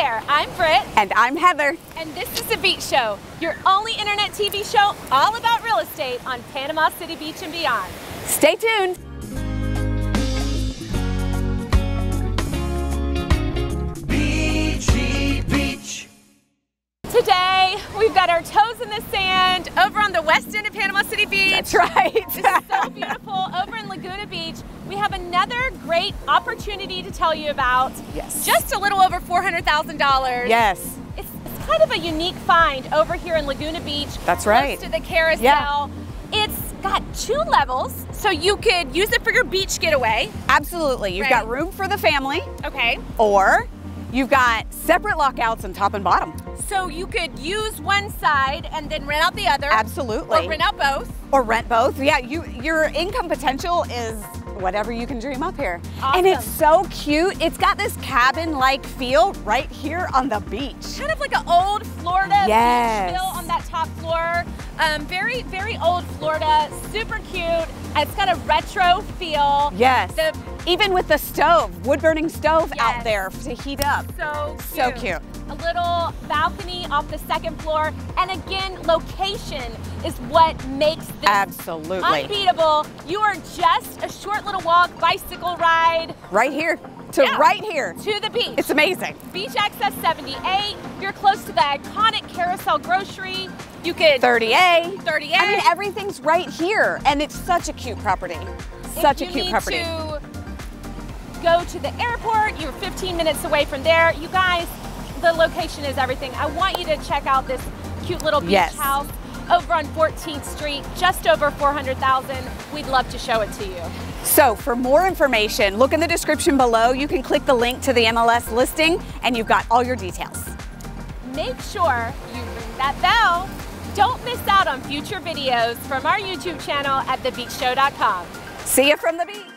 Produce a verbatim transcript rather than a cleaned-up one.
there, I'm Britt. And I'm Heather. And this is The Beach Show, your only internet T V show all about real estate on Panama City Beach and beyond. Stay tuned. Beachy Beach. Today, we've got our toes in the sand over on the west end of Panama City Beach. That's right. This is so beautiful over in Laguna Beach. We have another great opportunity to tell you about. Yes. Just a little over four hundred thousand dollars. Yes. It's, it's kind of a unique find over here in Laguna Beach. That's right. Close to the carousel. Yeah. It's got two levels, so you could use it for your beach getaway. Absolutely. You've Right. got room for the family, Okay. or you've got separate lockouts on top and bottom. So you could use one side and then rent out the other. Absolutely. Or rent out both. Or rent both. Yeah, you your income potential is whatever you can dream up here. Awesome. And it's so cute. It's got this cabin-like feel right here on the beach. Kind of like an old Florida Yes. beach feel on that top floor. Um, very, very old Florida, super cute. And it's got a retro feel. Yes. The, Even with the stove, wood-burning stove Yes. out there to heat up. so cute. So cute. A little balcony off the second floor. And again, location is what makes this Absolutely. unbeatable. You are just a short little walk, bicycle ride Right here, to Yeah. right here. to the beach. It's amazing. Beach Access seventy-eight. You're close to the iconic Carousel Grocery. You could thirty A. thirty A. I mean, everything's right here, and it's such a cute property. Such a If you cute need property. to go to the airport, you're fifteen minutes away from there. You guys, the location is everything. I want you to check out this cute little beach Yes. house over on fourteenth Street, just over four hundred thousand. We'd love to show it to you. So for more information, look in the description below. You can click the link to the M L S listing, and you've got all your details. Make sure you ring that bell. Don't miss out on future videos from our YouTube channel at the beach show dot com. See you from the beach.